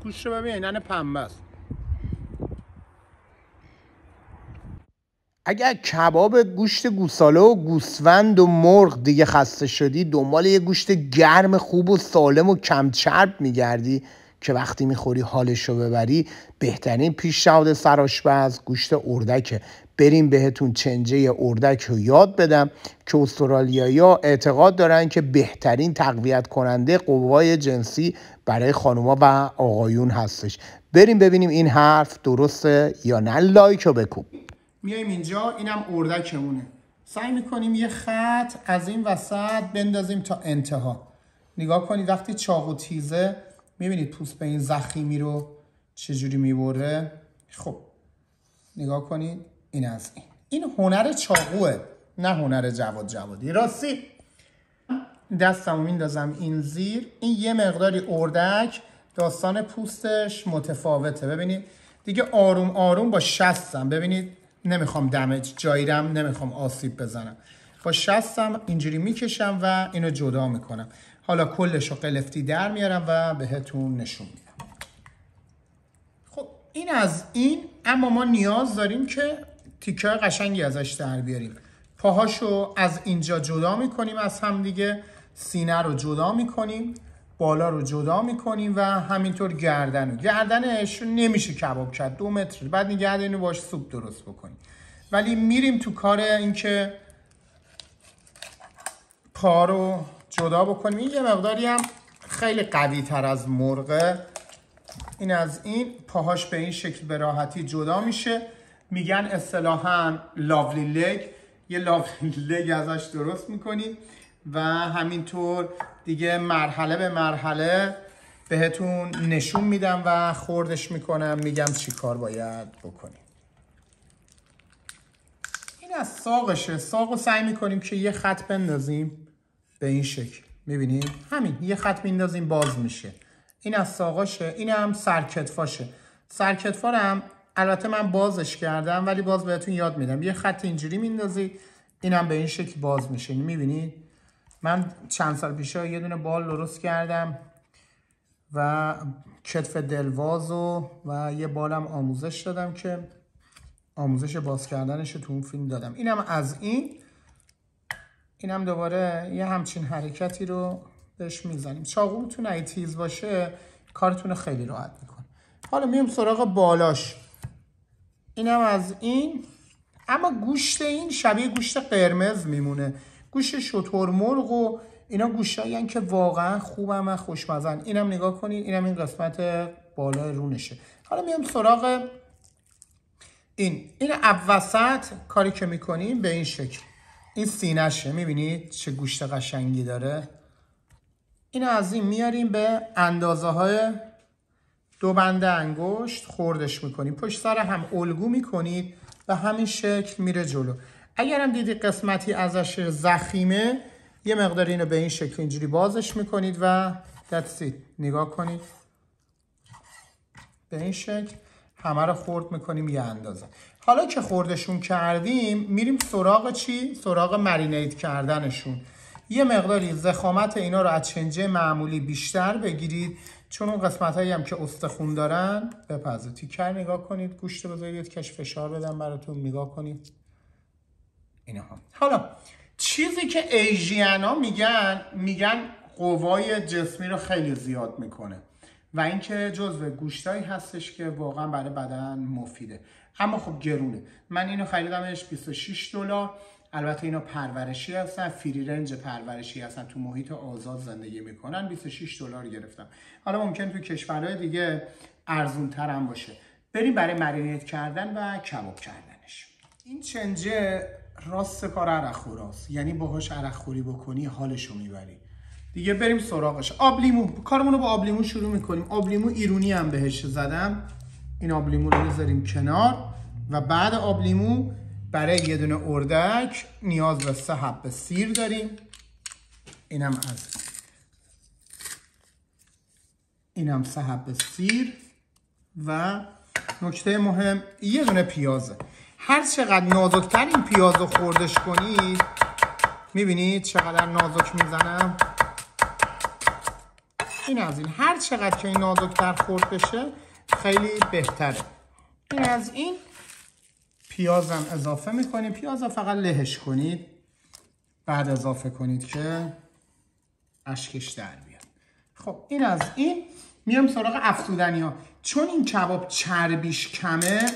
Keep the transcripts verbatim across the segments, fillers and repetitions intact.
گوشت رو ببین ننه پنبه است. اگر کباب گوشت گوساله و گوسفند و مرغ دیگه خسته شدی، دنبال یه گوشت گرم خوب و سالم و کم چرب میگردی که وقتی میخوری حالشو ببری، بهترین پیشنهاد سرآشپز گوشت اردکه. بریم بهتون چنجه اردک رو یاد بدم که استرالیایی‌ها اعتقاد دارن که بهترین تقویت کننده قوای جنسی برای خانوما و آقایون هستش. بریم ببینیم این حرف درسته یا نه. لایک رو بکوب. میایم اینجا، اینم اردکمونه. سعی میکنیم یه خط از این وسط بندازیم تا انتها. نگاه کنید وقتی چاقو تیزه، میبینید پوست به این زخیمی رو چجوری میبره. خب نگاه کنید، این از این این هنر چاقوه، نه هنر جواد جوادی. راستی دستمو میندازم این زیر. این یه مقداری اردک داستان پوستش متفاوته. ببینید دیگه آروم آروم با شستم، ببینید نمیخوام دمج جایرم، نمیخوام آسیب بزنم، با شستم اینجوری میکشم و اینو جدا میکنم. حالا کلش رو قلفتی در میارم و بهتون نشون میدم. خب این از این. اما ما نیاز داریم که تیکه قشنگی ازش در بیاریم. پاهاشو از اینجا جدا میکنیم از هم دیگه، سینه رو جدا میکنیم، بالا رو جدا میکنیم و همینطور گردن رو. گردنش نمیشه کباب کرد، دو متر بعد نگه داریم باش سوپ درست بکنیم. ولی میریم تو کار این که پا رو جدا بکنیم. این یه مقداری هم خیلی قوی تر از مرغه. این از این. پاهاش به این شکل به راحتی جدا میشه. میگن اصطلاحاً لاولی لگ. یه لاولی لگ ازش درست میکنیم و همینطور دیگه مرحله به مرحله بهتون نشون میدم و خوردش میکنم، میگم چی کار باید بکنیم. این از ساقشه. ساق رو سعی میکنیم که یه خط بندازیم به این شکل. میبینید همین یه خط میندازیم باز میشه. این از ساقاشه. این هم سرکتفاشه. سرکتفا رو هم البته من بازش کردم ولی باز بهتون یاد میدم. یه خط اینجوری میندازید، این هم به این شکل باز میشه. میبینید من چند سال پیشه یه دونه بال درست کردم و کتف دلواز و, و یه بالم آموزش دادم که آموزش باز کردنش تو اون فیلم دادم. اینم از این. اینم دوباره یه همچین حرکتی رو بهش میزنیم. چاقوتون اگه تیز باشه کارتون خیلی راحت میکنه. حالا میام سراغ بالاش. اینم از این. اما گوشت این شبیه گوشت قرمز میمونه. گوشت شترمرغ و اینا گوشتایی که واقعا خوبم و خوشمزن. اینم نگاه کنید، اینم این قسمت بالای رونشه. حالا میام سراغ این. این وسط کاری که میکنیم به این شکل. این سینه‌شه. میبینید چه گوشت قشنگی داره. اینو از این میاریم به اندازه های دو بند انگشت خوردش میکنیم. پشت سر هم الگو میکنید و همین شکل میره جلو. اگرم دیدی قسمتی ازش زخیمه، یه مقدار اینو به این شکل اینجوری بازش میکنید و that's it. نگاه کنید به این شکل همه رو خرد میکنیم یه اندازه. حالا که خوردشون کردیم میریم سراغ چی؟ سراغ مرینیت کردنشون. یه مقداری ضخامت اینا رو از چنجه معمولی بیشتر بگیرید، چون اون قسمت هایی هم که استخون دارن بپزه. تیکر نگاه کنید، گوشت بذارید کش فشار بدم براتون. نگاه کنید اینها. حالا چیزی که ایژیانا میگن میگن قوای جسمی رو خیلی زیاد میکنه و اینکه جزو گوشتایی هستش که واقعا برای بدن مفیده، اما خب گرونه. من اینو خریدمش بیست و شش دلار. البته اینا پرورشی هستن، فری رنج پرورشی هستن، تو محیط آزاد زندگی میکنن. بیست و شش دلار گرفتم. حالا ممکن تو کشورهای دیگه ارزون تر هم باشه. بریم برای مرینیت کردن و کباب کردنش. این چنجه راست کار عرق‌خوراست، یعنی باهاش عرق‌خوری بکنی حالشو میبری. دیگه بریم سراغش. آب لیمو. کارمون رو با آب لیمو شروع میکنیم. آب لیمو ایرونی هم بهش زدم. این آب لیمو رو بذاریم کنار و بعد آب لیمو برای یه دونه اردک نیاز به سه حبه سیر داریم. اینم از اینم سه حبه سیر و نکته مهم یه دونه پیازه. هر چقدر نازکتر این پیاز رو خوردش کنید، میبینید چقدر نازک میزنم. این از این. هر چقدر که این نازکتر خورد بشه خیلی بهتره. این از این. پیازم اضافه میکنیم. پیاز فقط لهش کنید، بعد اضافه کنید که اشکش در بیاد. خب این از این. میام سراغ افزودنی ها. چون این کباب چربیش کمه،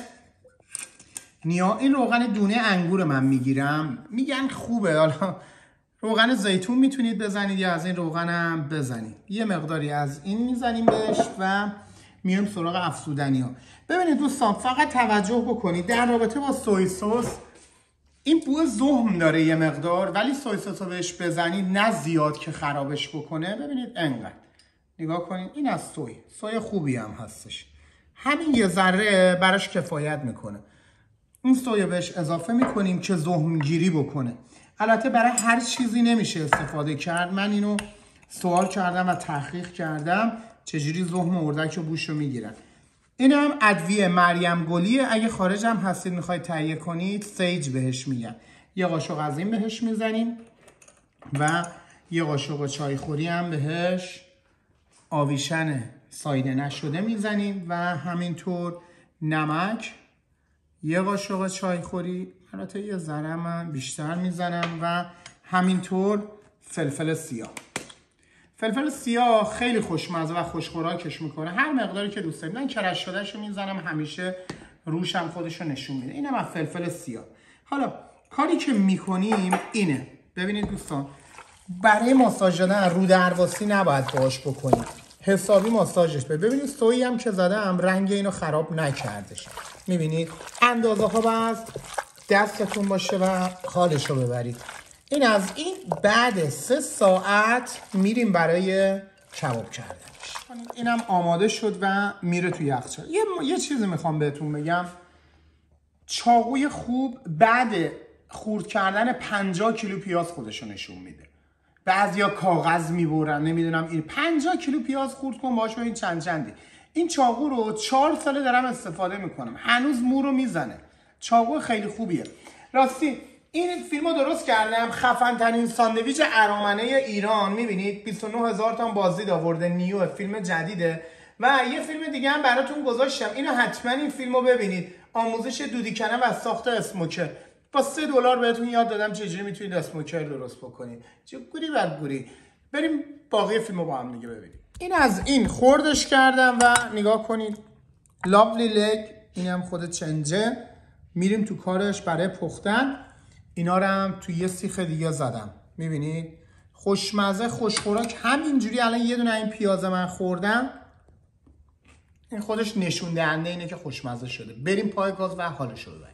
نیا این روغن دونه انگور من میگیرم، میگن خوبه. حالا روغن زیتون میتونید بزنید یا از این روغنم بزنید. یه مقداری از این میزنیم بهش و میام سراغ افزودنی ها. ببینید دوستان، فقط توجه بکنید در رابطه با سوی سس، این بو زهم داره یه مقدار، ولی سوی سس رو بهش بزنید نه زیاد که خرابش بکنه. ببینید انقدر نگاه کنید، این از سوی سوی خوبی هم هستش، همین یه ذره براش کفایت میکنه. این سویا بهش اضافه میکنیم که زهم گیری بکنه. البته برای هر چیزی نمیشه استفاده کرد. من اینو سوال کردم و تحقیق کردم چجوری زهم اردک و بوش رو میگیرن. این هم ادویه مریم گلیه. اگه خارج هم هستید میخواید تهیه کنید، سیج بهش میگن. یه قاشق از این بهش میزنیم و یه قاشق چای خوری هم بهش آویشن سایده نشده میزنیم و همینطور نمک یه قاشق چای خوری، البته یه ذره من بیشتر میزنم، و همینطور فلفل سیاه. فلفل سیاه خیلی خوشمزه و خوشخوراکش میکنه. هر مقداری که دوست دارید. من کرش شدهشو میزنم، همیشه روشم خودشو نشون میده. اینم از فلفل سیاه. حالا کاری که میکنیم اینه، ببینید دوستان، برای ماساژ دادن رو درواسی نباید باش بکنید، حسابی ماساژش به. ببینید سویی هم که زدم رنگ اینو خراب نکردش. میبینید اندازه ها باید دستتون باشه و حالشو ببرید. این از این. بعد سه ساعت میریم برای کباب کردنش. اینم آماده شد و میره توی یخچال. یه, یه چیزی میخوام بهتون بگم. چاقوی خوب بعد خورد کردن پنجاه کیلو پیاز خودشو نشون میده. بعضیا کاغذ میبرن، نمیدونم این پنجاه کیلو پیاز خورد کن باش این چند چندی. این چاقو رو چهار ساله دارم استفاده میکنم، هنوز مو رو میزنه. چاقو خیلی خوبیه. راستی این فیلمو درست کردم، خفن ترین ساندویچ ارامنه ایران. میبینید بیست و نه هزار تا بازدید آورده. نیو فیلم جدیده. و یه فیلم دیگه هم براتون گذاشتم، اینو حتما این فیلمو ببینید. آموزش دودی کردن و ساخت اسموکر. با سه دلار بهتون یاد دادم چجوری میتونید اسموکر درست بکنید. چه گوری بر گوری. بریم باقی فیلمو با هم دیگه ببینیم. این از این خوردش کردم و نگاه کنید. لاولی لگ، اینم خود چنجه. میریم تو کارش برای پختن. اینا رو هم توی یه سیخ دیگه زدم. میبینید خوشمزه خوشخوراک. همینجوری الان یه دونه این پیاز من خوردم، این خودش نشون دهنده اینه که خوشمزه شده. بریم پای گاز و حالشو ببریم.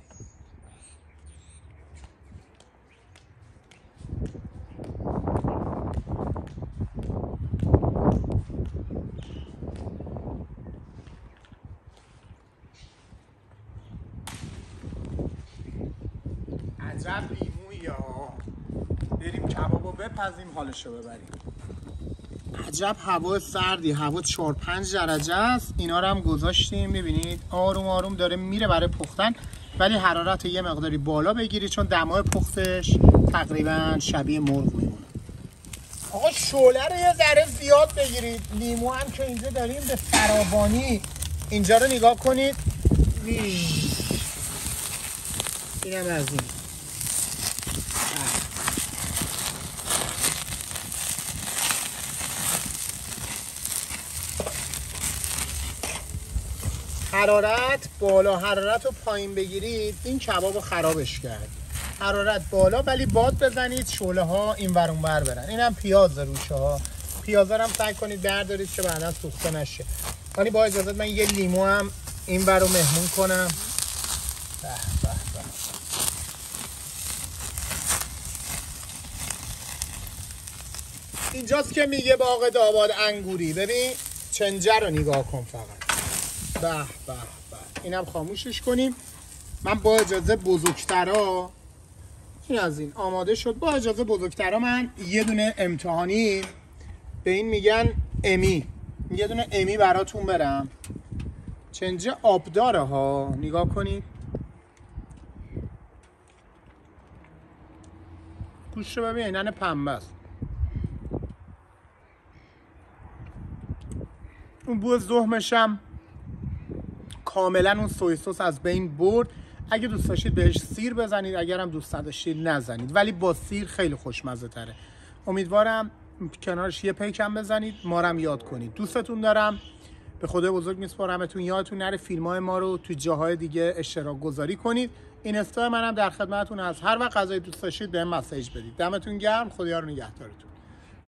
عجب لیمویی ها. بریم کبابو بپزیم حالشو ببریم. عجب هوا سردی، هوا چهار پنج درجه است. اینا رو هم گذاشتیم. میبینید آروم آروم داره میره برای پختن، ولی حرارت یه مقداری بالا بگیرید چون دمای پختش تقریبا شبیه مرغ میمونه. آقا شعله رو یه ذره زیاد بگیرید. لیمو هم که اینجا داریم به فراوانی. اینجا رو نگاه کنید. اینم از این. حرارت بالا، حرارت رو پایین بگیرید این کباب رو خرابش کرد. حرارت بالا ولی باد بزنید شعله ها این ور اون ور برن. اینم پیاز روشه ها. پیازا رو هم سعی کنید بردارید که بعدا سوخته نشه. ولی با اجازت من یه لیمو هم این ور رو مهمون کنم. به به به. اینجاست که میگه باغ داوود انگوری. ببین چنجه رو نگاه کن فقط. به به به. اینم خاموشش کنیم. من با اجازه بزرگترا، این از این آماده شد. با اجازه بزرگترا من یه دونه امتحانی، به این میگن امی، یه دونه امی براتون برم. چنجه آبداره ها، نگاه کنید. گوش رو ببین، اینن پنبه است. اون بو ذهمشم کاملا اون سوی سس از بین برد. اگه دوست داشتید بهش سیر بزنید، اگر هم دوست نداشتید نزنید، ولی با سیر خیلی خوشمزه تره. امیدوارم کنارش یه پیکم بزنید، ما رو هم یاد کنید. دوستتون دارم، به خدای بزرگ میسپارمتون. یادتون نره فیلم‌های ما رو تو جاهای دیگه اشتراک گذاری کنید. اینستا منم در خدمتتون. از هر وقت غذای دوست داشتید بهم مسیج بدید. دمتون گرم، خدا رو نگهدارتون.